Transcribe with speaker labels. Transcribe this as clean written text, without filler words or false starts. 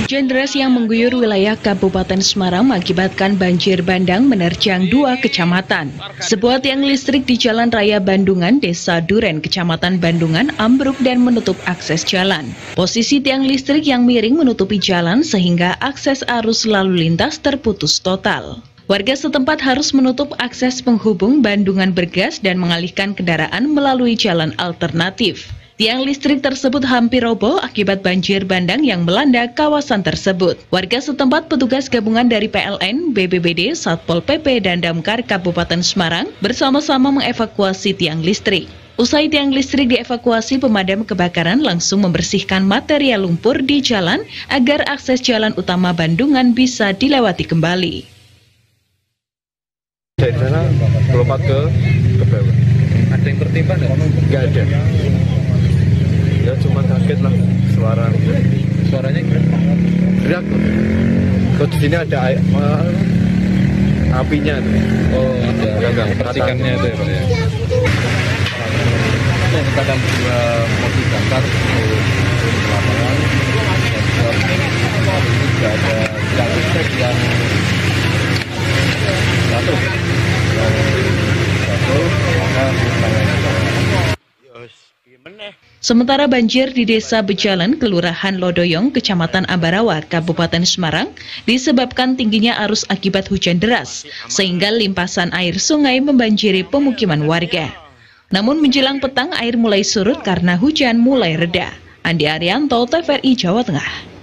Speaker 1: Hujan deras yang mengguyur wilayah Kabupaten Semarang mengakibatkan banjir bandang menerjang 2 kecamatan. Sebuah tiang listrik di Jalan Raya Bandungan, Desa Duren, Kecamatan Bandungan, ambruk dan menutup akses jalan. Posisi tiang listrik yang miring menutupi jalan sehingga akses arus lalu lintas terputus total. Warga setempat harus menutup akses penghubung Bandungan Bergas dan mengalihkan kendaraan melalui jalan alternatif. Tiang listrik tersebut hampir roboh akibat banjir bandang yang melanda kawasan tersebut. Warga setempat, petugas gabungan dari PLN, BPBD, Satpol PP, dan Damkar Kabupaten Semarang bersama-sama mengevakuasi tiang listrik. Usai tiang listrik dievakuasi, pemadam kebakaran langsung membersihkan material lumpur di jalan agar akses jalan utama Bandungan bisa dilewati kembali.
Speaker 2: Dari sana melompat ke bawah. Ada yang tertimpa nggak? Nggak ada. Ya cuma kaget lah suaranya gerak. Kok di sini ada apinya? Oh, ada percikannya itu ya Pak ya. Menempatkan 2 mobil damkar untuk lapangan dan juga ada tiang listrik yang jatuh.
Speaker 1: Sementara banjir di Desa Bejalan, Kelurahan Lodoyong, Kecamatan Ambarawa, Kabupaten Semarang, disebabkan tingginya arus akibat hujan deras, sehingga limpasan air sungai membanjiri pemukiman warga. Namun menjelang petang air mulai surut karena hujan mulai reda. Andi Arianto, TVRI Jawa Tengah.